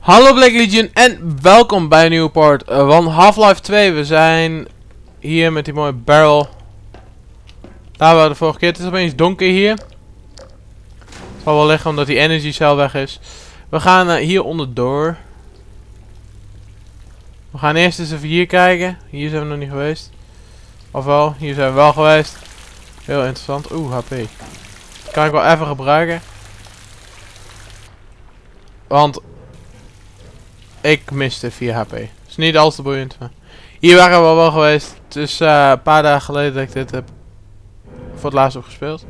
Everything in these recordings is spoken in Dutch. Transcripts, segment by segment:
Hallo Black Legion en welkom bij een nieuwe part van Half-Life 2. We zijn hier met die mooie barrel. Daar waren we de vorige keer. Het is opeens donker hier. Het zal wel liggen omdat die energy cell weg is. We gaan hier onderdoor. We gaan eerst eens even hier kijken. Hier zijn we nog niet geweest. Ofwel, hier zijn we wel geweest. Heel interessant. Oeh, HP. Dat kan ik wel even gebruiken. Want ik miste 4 HP. Is niet al te boeiend. Maar hier waren we wel geweest. Het is een paar dagen geleden dat ik dit heb voor het laatst op gespeeld.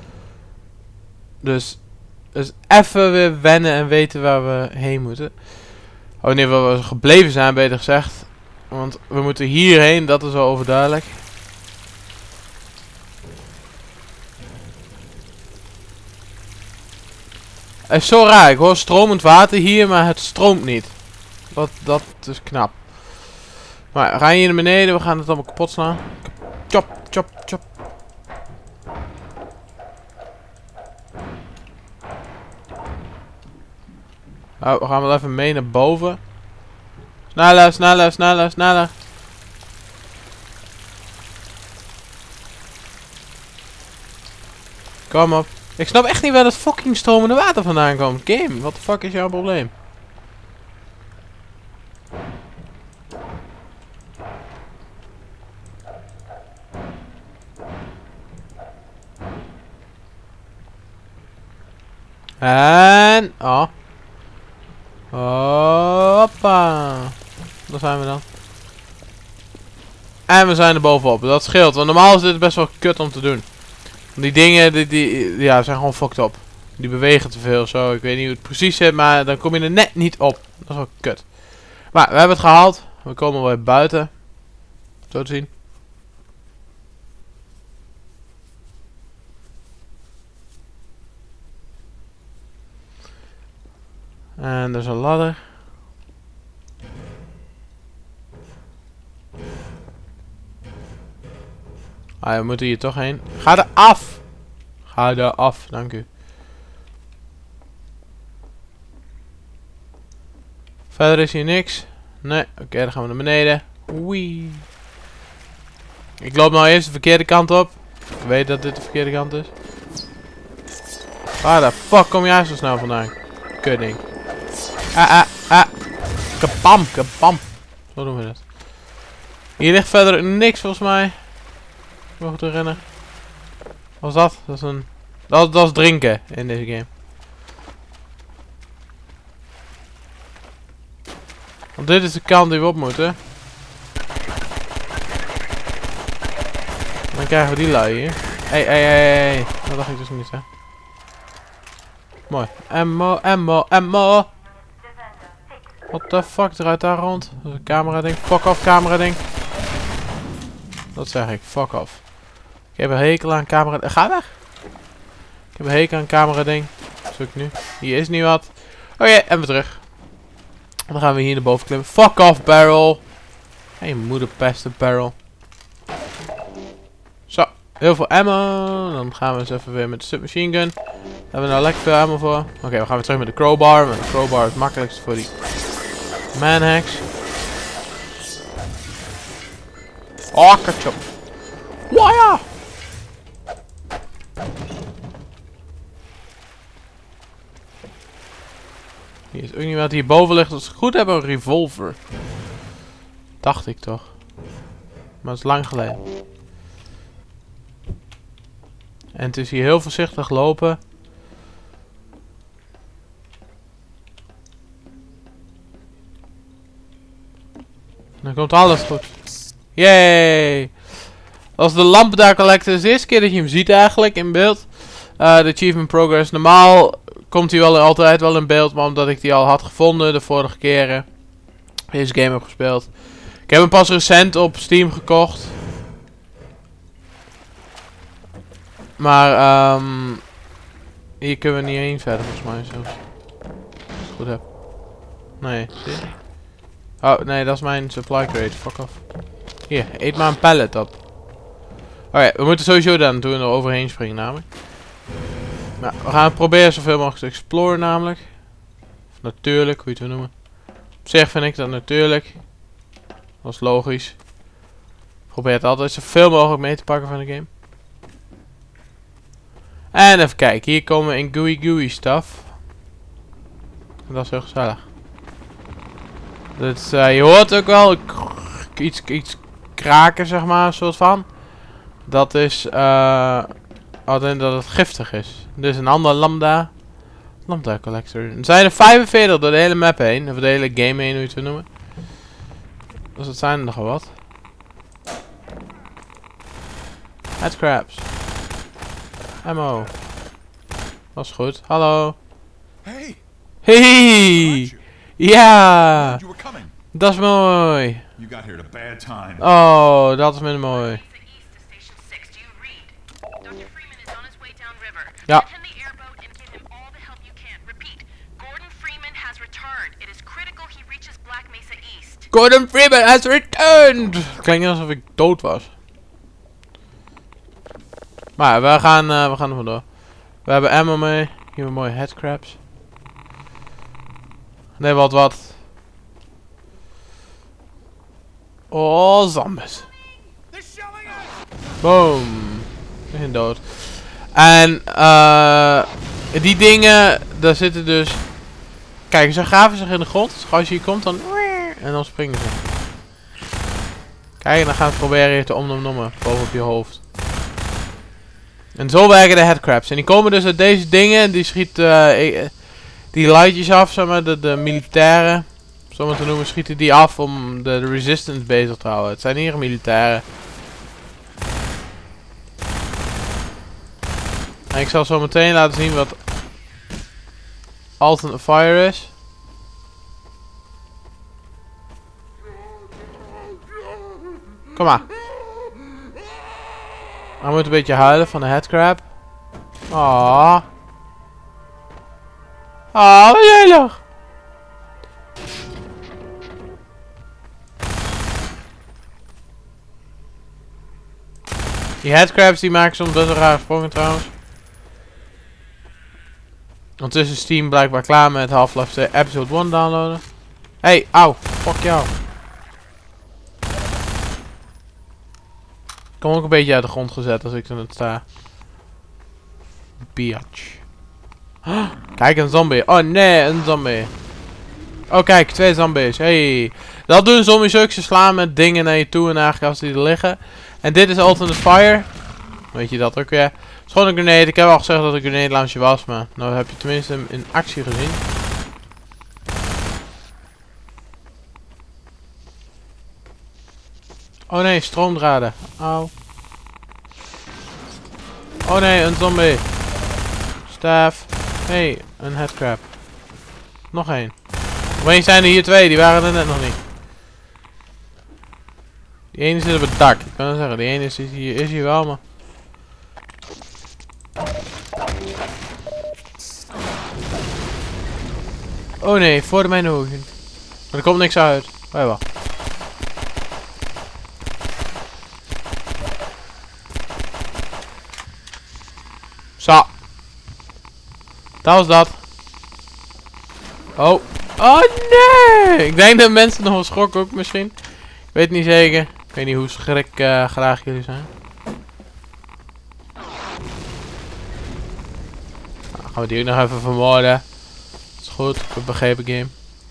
Dus even weer wennen en weten waar we heen moeten. Oh, in ieder geval waar we gebleven zijn, beter gezegd. Want we moeten hierheen, dat is wel overduidelijk. Het is zo raar, ik hoor stromend water hier, maar het stroomt niet. Dat is knap. Maar we gaan hier naar beneden, we gaan het allemaal kapot slaan. Chop, chop, chop. Nou, we gaan wel even mee naar boven. Sneller, sneller, sneller, sneller. Kom op. Ik snap echt niet waar dat fucking stromende water vandaan komt. Game, wat de fuck is jouw probleem? En... oh. Hoppa. Daar zijn we dan. En we zijn er bovenop. Dat scheelt. Want normaal is dit best wel kut om te doen. Die dingen die ja, zijn gewoon fucked up. Die bewegen te veel zo. Ik weet niet hoe het precies zit. Maar dan kom je er net niet op. Dat is wel kut. Maar we hebben het gehaald. We komen weer buiten. Zo te zien. En er is een ladder. Ah, we moeten hier toch heen. Ga er af! Ga er af, dank u. Verder is hier niks. Nee, oké, dan gaan we naar beneden. Wee. Ik loop nou eerst de verkeerde kant op. Ik weet dat dit de verkeerde kant is. Waar de fuck kom jij zo snel vandaan? Kutding. Kapam, kapam. Zo doen we dat. Hier ligt verder niks volgens mij. Ik mag te rennen. Wat was dat? Dat is een... Dat is drinken in deze game. Want dit is de kant die we op moeten. Dan krijgen we die lui hier. Hey. Dat dacht ik dus niet, hè. Mooi. Ammo, ammo, ammo. What the fuck, draait daar rond? Dat is een camera ding. Fuck off, camera ding. Dat zeg ik, fuck off. Ik heb een hekel aan camera... Ga weg! Ik heb een hekel aan camera ding. Zoek nu. Hier is niet wat. Oké, en weer terug. Dan gaan we hier naar boven klimmen. Fuck off, barrel! Hey, moederpesten, barrel. Zo, heel veel ammo. Dan gaan we eens even weer met de submachine gun. Daar hebben we nou lekker veel ammo voor. Oké, we gaan weer terug met de crowbar. Want de crowbar is het makkelijkste voor die manhacks. Oh, ketchup. Waya! Hier is ook niet wat hierboven ligt. Als we het goed hebben, een revolver. Dacht ik toch. Maar het is lang geleden. En het is hier heel voorzichtig lopen. Dan komt alles goed. Yay! Als de lamp daar collecten is de eerste keer dat je hem ziet eigenlijk in beeld. De achievement progress. Normaal komt hij wel altijd wel in beeld. Maar omdat ik die al had gevonden de vorige keren. Deze game heb gespeeld. Ik heb hem pas recent op Steam gekocht. Maar hier kunnen we niet heen verder volgens mij zelfs. Als ik het goed heb. Nee, zie je? Oh nee, dat is mijn supply crate. Fuck off. Hier, eet maar een pallet op. Oké, we moeten sowieso dan toen er overheen springen namelijk. Nou, we gaan proberen zoveel mogelijk te exploren namelijk. Of natuurlijk, hoe je het wil noemen. Op zich vind ik dat natuurlijk. Dat is logisch. Probeer het altijd zoveel mogelijk mee te pakken van de game. En even kijken, hier komen we in gooey gooey stuff. En dat is heel gezellig. Dus, je hoort ook wel iets kraken, zeg maar, een soort van. Dat is, dat het giftig is. Dus een ander lambda collector. Er zijn er 45 door de hele map heen, of de hele game heen, hoe je het wil noemen. Dus dat zijn er nogal wat. Headcrabs. Ammo. Dat is goed. Hallo. Hey. Hey. Ja. Dat is mooi. Oh, dat is minder mooi. Ja. Gordon Freeman has returned. Klinkt alsof ik dood was. Maar we gaan er vandoor. We hebben ammo mee. Hier hebben mooie headcrabs. Nee, wat. Oh, zombies. Boom. We zijn dood. En die dingen, daar zitten dus... Kijk, ze graven zich in de grond. Dus als je hier komt, dan... En dan springen ze. Kijk, en dan gaan ze proberen je te omnommen bovenop je hoofd. En zo werken de headcrabs. En die komen dus uit deze dingen. Die schieten die lightjes af, zeg maar. De militairen, zo maar te noemen, schieten die af om de resistance bezig te houden. Het zijn hier militairen. En ik zal zo meteen laten zien wat alternate fire is. Kom maar. Hij moet een beetje huilen van de headcrab. Ah. Ah, wat lelijk. Die headcrabs die maken soms best wel rare sprongen trouwens. Ondertussen is Steam blijkbaar klaar met Half-Life 2 Episode 1 downloaden. Hey, auw. Fuck jou. Ik kom ook een beetje uit de grond gezet als ik er net sta. Biatch. Oh, kijk, een zombie. Oh nee, een zombie. Oh kijk, 2 zombies. Hey. Dat doen zombies ook. Ze slaan met dingen naar je toe en eigenlijk als die er liggen. En dit is alternate fire. Weet je dat ook weer? Het is gewoon een grenade. Ik heb al gezegd dat het een grenade launcher was, maar nou heb je tenminste hem in actie gezien. Oh nee, stroomdraden. Auw. Oh nee, een zombie. Staaf. Hey, een headcrab. Nog één. Opeens zijn er hier 2, die waren er net nog niet. Die ene zit op het dak. Ik kan wel zeggen, die ene is hier wel, maar... Oh nee, voor mijn ogen. Maar er komt niks uit. Wacht wel. Zo. Dat was dat. Oh. Oh nee! Ik denk dat mensen nog wel schrokken ook misschien. Ik weet het niet zeker. Ik weet niet hoe schrik graag jullie zijn. Nou, gaan we die ook nog even vermoorden. Dat is goed. Ik heb begrepen game.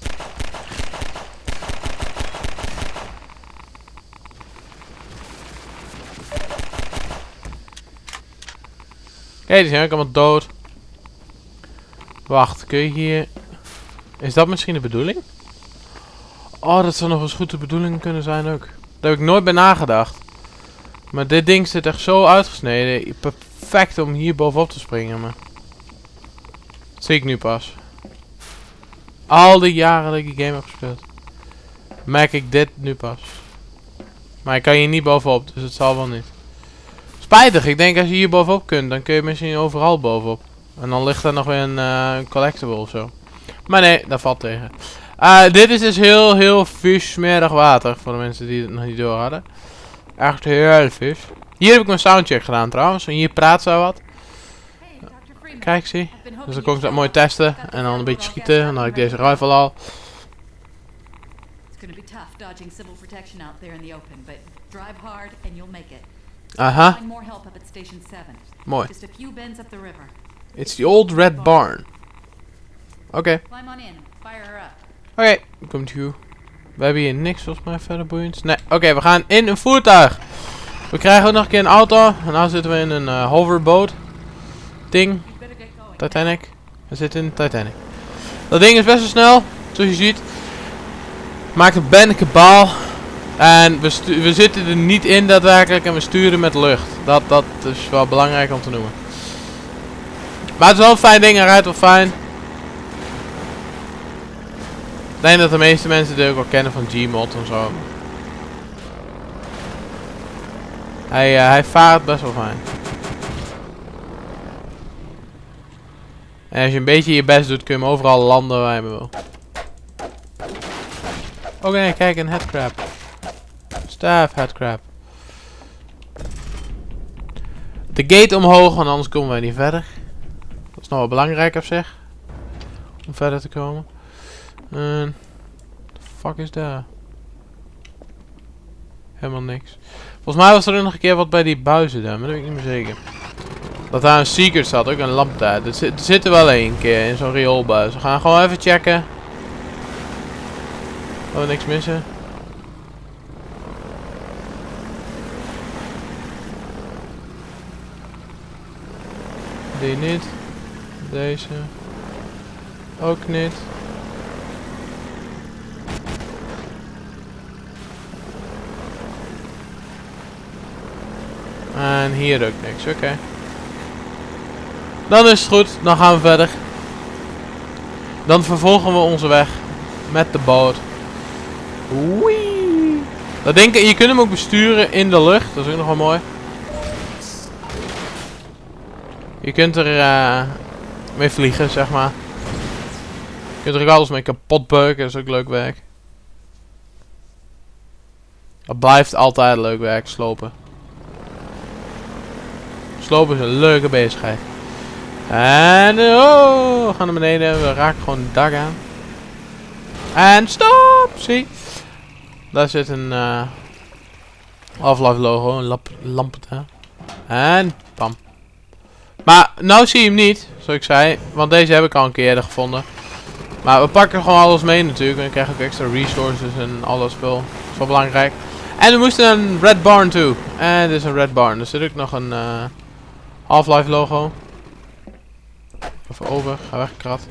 Kijk, die zijn ook allemaal dood. Wacht, kun je hier... Is dat misschien de bedoeling? Oh, dat zou nog eens goed de bedoeling kunnen zijn ook. Daar heb ik nooit bij nagedacht. Maar dit ding zit echt zo uitgesneden. Perfect om hier bovenop te springen, maar... Dat zie ik nu pas. Al die jaren dat ik die game heb gespeeld. Merk ik dit nu pas. Maar ik kan hier niet bovenop, dus het zal wel niet. Spijtig, ik denk als je hier bovenop kunt, dan kun je misschien overal bovenop. En dan ligt er nog weer een collectible of zo. Maar nee, dat valt tegen. Dit is dus heel vies smerig water. Voor de mensen die het nog niet door hadden. Echt heel vies. Hier heb ik mijn soundcheck gedaan trouwens. En hier praat zo wat. Kijk, zie. Dus dan kon ik dat mooi testen. En dan een beetje schieten. En dan had ik deze rifle al. tough dodging civil protection out there in the open, but drive hard and you'll make it. Aha. Find more help up at Station 7. Mooi. Just a few bends up the river. It's the old red barn. Oké. Climb on in. Fire her up. Oké, komt u. We hebben hier niks volgens mij verder boeiends. Nee, oké, we gaan in een voertuig. We krijgen ook nog een keer een auto. En nu zitten we in een hoverboot. Ding. Titanic. We zitten in de Titanic. Dat ding is best wel snel, zoals je ziet. Maakt een bende kabaal. En we zitten er niet in daadwerkelijk en we sturen met lucht. Dat is wel belangrijk om te noemen. Maar het is wel een fijn ding, hij rijdt wel fijn. Ik denk dat de meeste mensen dit ook wel kennen van Gmod en zo. Hij vaart best wel fijn. En als je een beetje je best doet kun je hem overal landen waar je wil. Oh nee, kijk, een headcrab. Staff headcrab. De gate omhoog, want anders komen wij niet verder. Dat is nog wel belangrijk op zich. Om verder te komen. En... the fuck is daar? Helemaal niks. Volgens mij was er nog een keer wat bij die buizen daar, maar dat weet ik niet meer zeker. Dat daar een secret zat, ook een lamp daar. Er zit er wel één keer in zo'n rioolbuis. We gaan gewoon even checken. Dat we niks missen. Die niet. Deze. Ook niet. En hier ook niks, oké. Dan is het goed, dan gaan we verder. Dan vervolgen we onze weg met de boot. Oei. Dat denk ik, je kunt hem ook besturen in de lucht, dat is ook nog wel mooi. Je kunt er mee vliegen, zeg maar. Je kunt er ook alles mee kapot beuken, dat is ook leuk werk. Dat blijft altijd leuk werk, slopen. Slopen is een leuke bezigheid. En oh, we gaan naar beneden en we raken gewoon het dak aan. En stop! Zie. Daar zit een Half-Life logo, een lamp daar. En bam. Maar nou zie je hem niet, zoals ik zei. Want deze heb ik al een keer eerder gevonden. Maar we pakken gewoon alles mee natuurlijk. En we krijgen ook extra resources en al dat spul. Dat is wel belangrijk. En we moesten naar een red barn toe. En dit is een red barn. Er zit ook nog een Half-Life logo. Even over, ga weg, krat.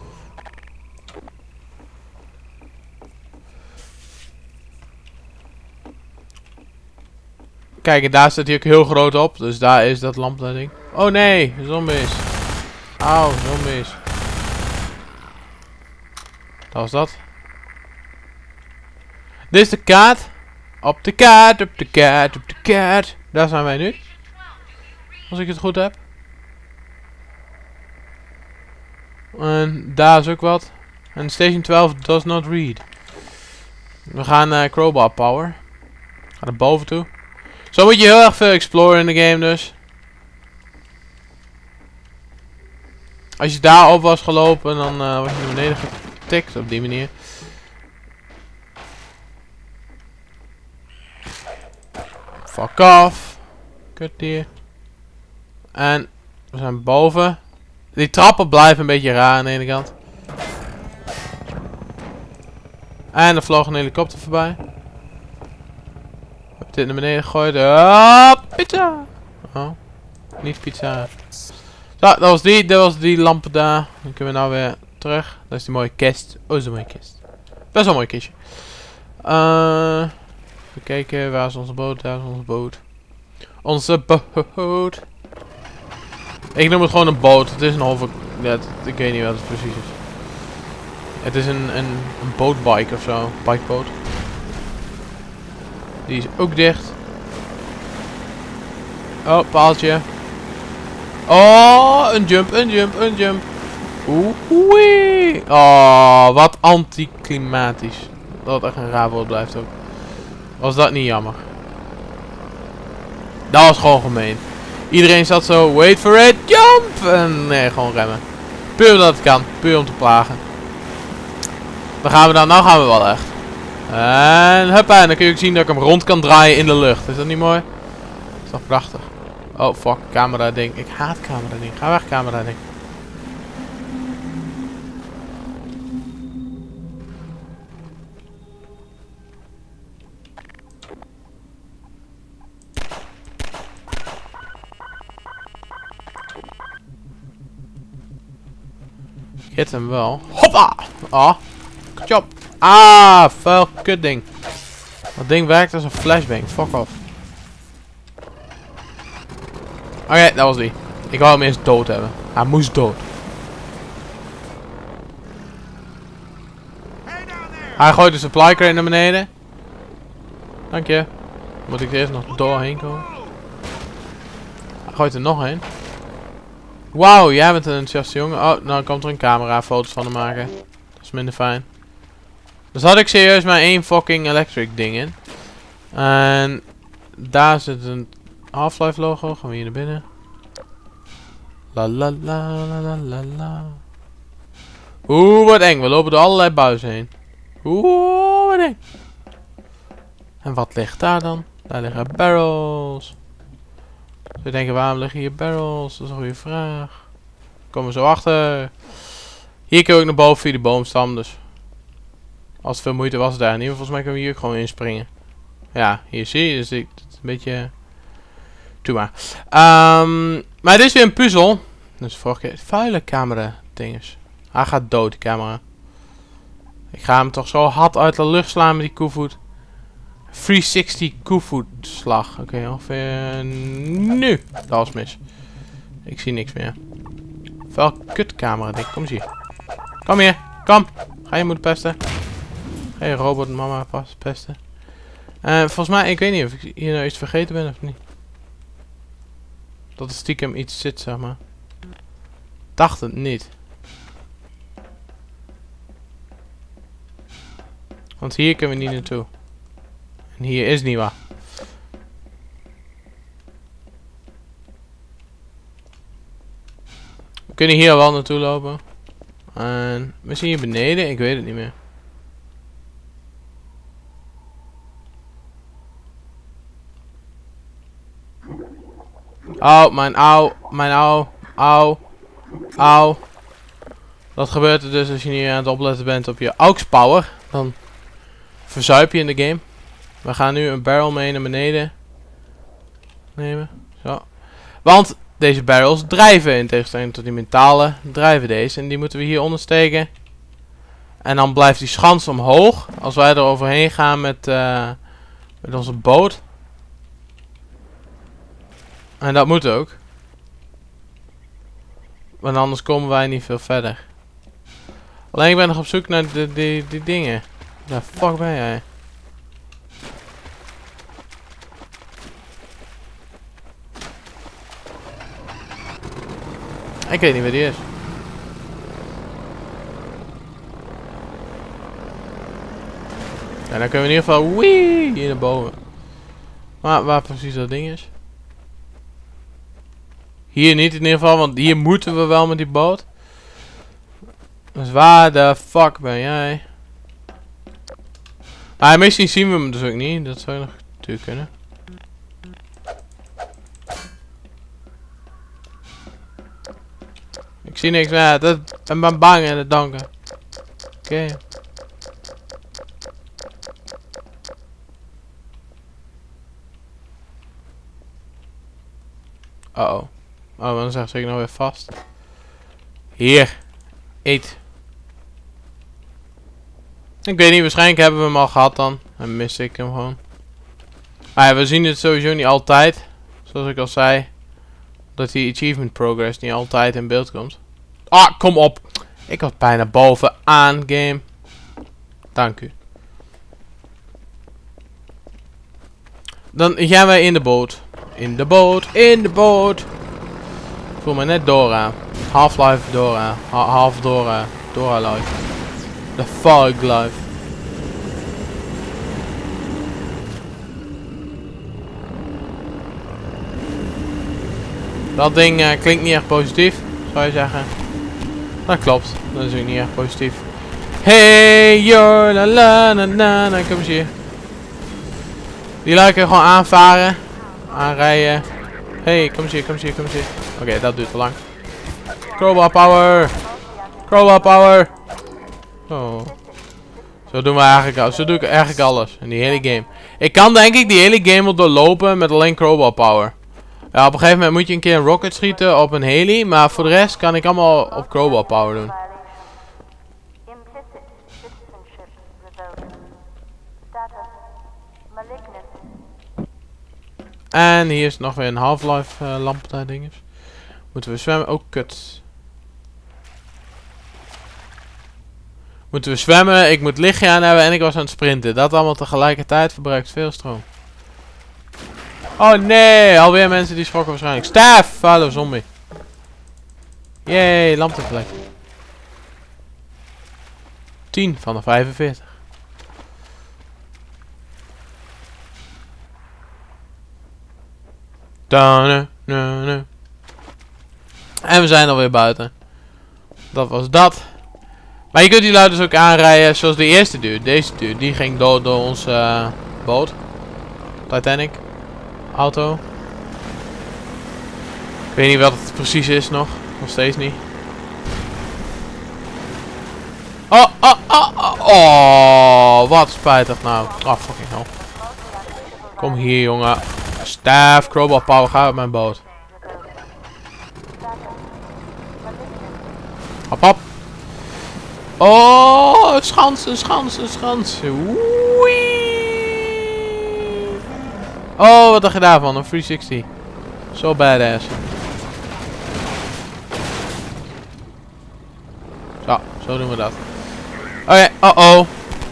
Kijk, en daar staat hij ook heel groot op. Dus daar is dat lampding. Oh nee, zombies. Auw, zombies. Dat was dat. Dit is de kaart. Op de kaart, op de kaart, op de kaart. Daar zijn wij nu. Als ik het goed heb. En daar is ook wat. En Station 12 does not read. We gaan crowbar power. Ga naar boven toe. Zo moet je heel erg veel exploren in de game dus. Als je daar op was gelopen, dan word je naar beneden getikt op die manier. Fuck off. Kut hier. En we zijn boven. Die trappen blijven een beetje raar aan de ene kant. En er vloog een helikopter voorbij. Heb dit naar beneden gegooid. Oh, pizza! Oh, niet pizza. Zo, dat was die lampen daar. Dan kunnen we nou weer terug. Dat is die mooie kist. Oh, dat is een mooie kist. Best wel een mooi kistje. Even kijken, waar is onze boot? Daar is onze boot. Onze boot. Ik noem het gewoon een boot. Het is een halve... Ja, ik weet niet wat het precies is. Het is een bootbike of zo. Bikeboot. Die is ook dicht. Oh, paaltje. Oh, een jump, een jump, een jump. Oei. Oh, wat anticlimatisch. Dat echt een raar woord blijft ook. Was dat niet jammer? Dat was gewoon gemeen. Iedereen zat zo, wait for it, jump! En nee, gewoon remmen. Puur omdat het kan. Puur om te plagen. Dan gaan we dan, nou gaan we wel echt. En huppa, en dan kun je ook zien dat ik hem rond kan draaien in de lucht. Is dat niet mooi? Dat is toch prachtig. Oh fuck, camera ding. Ik haat camera ding. Ga weg, camera ding. Ik hit hem wel. Hoppa! Ah, good job. Ah, vuil kut ding. Dat ding werkt als een flashbang. Fuck off. Oké, dat was die. Ik wou hem eerst dood hebben. Hij moest dood. Hij gooit de supply crate naar beneden. Dank je. Moet ik er eerst nog doorheen komen? Hij gooit er nog heen. Wauw, jij bent een enthousiaste jongen. Oh, nou komt er een camera foto's van hem maken. Dat is minder fijn. Dus had ik serieus maar één fucking electric ding in. En daar zit een Half-Life logo. Gaan we hier naar binnen. La la la la la la. Oeh, wat eng. We lopen door allerlei buizen heen. Oeh, wat eng. En wat ligt daar dan? Daar liggen barrels. We denken, waarom liggen hier barrels? Dat is een goede vraag. Komen we zo achter. Hier kun je ook naar boven via de boomstam. Dus als het veel moeite was daar niet. Volgens mij kunnen we hier ook gewoon inspringen. Ja, hier zie je. Dus het is een beetje... Doe maar. Maar dit is weer een puzzel. Dus vorige keer... Vuile camera dinges. Hij gaat dood, die camera. Ik ga hem toch zo hard uit de lucht slaan met die koevoet. 360 koevoet slag. Oké, ongeveer nu. Dat was mis. Ik zie niks meer. Vuil kutcamera ding. Kom eens hier. Kom hier. Kom. Ga je moeder pesten. Ga je robot mama pesten. Volgens mij, ik weet niet of ik hier nou iets vergeten ben of niet. Dat er stiekem iets zit, zeg maar. Dacht het niet. Want hier kunnen we niet naartoe. En hier is niet waar. We kunnen hier wel naartoe lopen. En misschien hier beneden, ik weet het niet meer. Oh, Auw. Wat gebeurt er dus als je niet aan het opletten bent op je aux power? Dan verzuip je in de game. We gaan nu een barrel mee naar beneden nemen. Zo. Want deze barrels drijven. In tegenstelling tot die metalen drijven deze. En die moeten we hier ondersteken. En dan blijft die schans omhoog. Als wij er overheen gaan met onze boot. En dat moet ook. Want anders komen wij niet veel verder. Alleen ik ben nog op zoek naar die dingen. Waar de fuck ben jij? Ik weet niet waar die is. Ja, dan kunnen we in ieder geval hier naar boven. Maar waar precies dat ding is? Hier niet in ieder geval, want hier moeten we wel met die boot. Dus waar de fuck ben jij? Maar misschien zien we hem dus ook niet. Dat zou nog natuurlijk kunnen. Ik zie niks meer. Ik ben bang en het danken. Oké. Uh-oh. Oh, dan zegt ik nog weer vast. Hier. Eet. Ik weet niet, waarschijnlijk hebben we hem al gehad dan. En mis ik hem gewoon. Maar ja, we zien het sowieso niet altijd. Zoals ik al zei. Dat die achievement progress niet altijd in beeld komt. Ah, kom op. Ik was bijna bovenaan, game. Dank u. Dan gaan wij in de boot. In de boot. In de boot. Ik voel me net Dora. Half-Life Dora. Half Dora. Dora Life. The Fog Life. Dat ding klinkt niet echt positief, zou je zeggen. Dat klopt, dat is ook niet echt positief. Hey, yo, la la la la la. Kom eens hier. Die laat ik er gewoon aanvaren. Aanrijden. Hey, kom eens hier, kom eens hier, kom eens hier. Oké, dat duurt te lang. Crowbar power. Crowbar power. Oh. Zo doen we eigenlijk, zo doe ik eigenlijk alles in die hele game. Ik kan denk ik die hele game wel doorlopen met alleen crowbar power. Ja, op een gegeven moment moet je een keer een rocket schieten op een heli, maar voor de rest kan ik allemaal op crowbar power doen. En hier is nog weer een Half-Life lamp daar dinges. Moeten we zwemmen? Oh, kut. Moeten we zwemmen? Ik moet lichtje aan hebben en ik was aan het sprinten. Dat allemaal tegelijkertijd verbruikt veel stroom. Oh nee, alweer mensen die schrokken waarschijnlijk. Staaf! Hallo zombie. Yay, lamp tegelijk. 10 van de 45. En we zijn alweer buiten. Dat was dat. Maar je kunt die lui dus ook aanrijden zoals de eerste dude. Deze dude, die ging dood door onze boot. Titanic. Auto. Ik weet niet wat het precies is nog. Nog steeds niet. Oh, oh, oh, oh. Oh, wat spijtig nou. Oh, fucking hell. Kom hier, jongen. Staaf, crowbar power, ga op mijn boot. Hop, hop. Oh, een schans, een schans, een schans. Wee. Oh, wat dacht je daarvan? Een 360. Zo badass. Zo doen we dat. Oké, oh.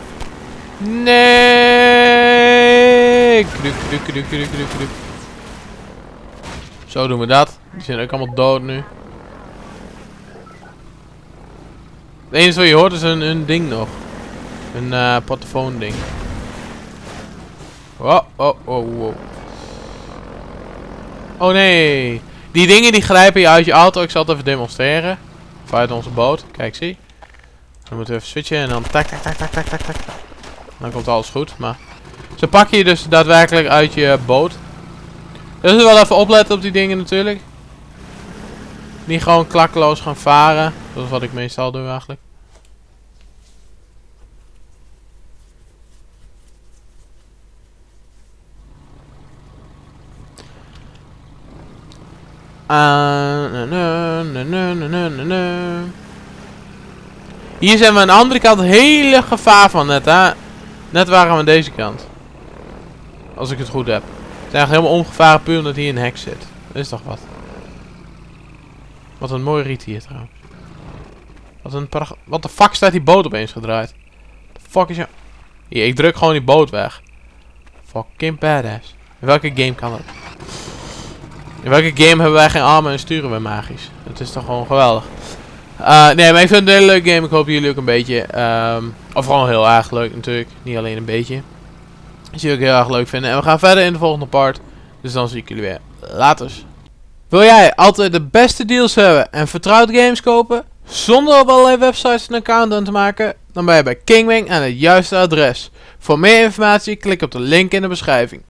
Nee. Kruk. Zo doen we dat. Die zijn ook allemaal dood nu. Het enige wat je hoort is een ding nog. Een portofoon ding. Oh. Oh nee. Die dingen die grijpen je uit je auto. Ik zal het even demonstreren. Of uit onze boot. Kijk, zie. Dan moeten we even switchen en dan tak. Dan komt alles goed. Maar ze pakken je dus daadwerkelijk uit je boot. Dus wel even opletten op die dingen natuurlijk. Niet gewoon klakkeloos gaan varen. Dat is wat ik meestal doe eigenlijk. Hier zijn we aan de andere kant hele gevaar van net, hè. Net waren we aan deze kant. Als ik het goed heb. Het is eigenlijk helemaal ongevaren puur omdat hier een hek zit. Dat is toch wat. Wat een mooi riet hier trouwens. Wat de fuck staat die boot opeens gedraaid? The fuck is jou... Hier, ik druk gewoon die boot weg. Fucking badass. In welke game kan dat? In welke game hebben wij geen armen en sturen we magisch? Het is toch gewoon geweldig. Nee, maar ik vind het een hele leuke game. Ik hoop jullie ook een beetje. Of gewoon heel erg leuk natuurlijk. Niet alleen een beetje. Dat jullie ook heel erg leuk vinden. En we gaan verder in de volgende part. Dus dan zie ik jullie weer. Laters. Wil jij altijd de beste deals hebben en vertrouwd games kopen? Zonder op allerlei websites een account aan te maken? Dan ben je bij Kingwing aan het juiste adres. Voor meer informatie klik op de link in de beschrijving.